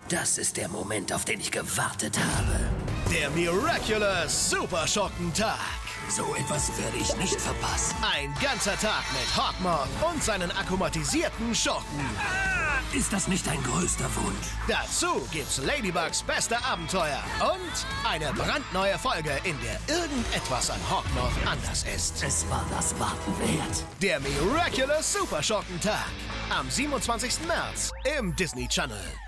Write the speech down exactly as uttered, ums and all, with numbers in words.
Das ist der Moment, auf den ich gewartet habe. Der Miraculous Superschurken-Tag. So etwas werde ich nicht verpassen. Ein ganzer Tag mit Hawkmoth und seinen akkumatisierten Schurken. Ist das nicht dein größter Wunsch? Dazu gibt's Ladybugs beste Abenteuer und eine brandneue Folge, in der irgendetwas an Hawkmoth anders ist. Es war das Warten wert. Der Miraculous Superschurken-Tag. Am siebenundzwanzigsten März im Disney Channel.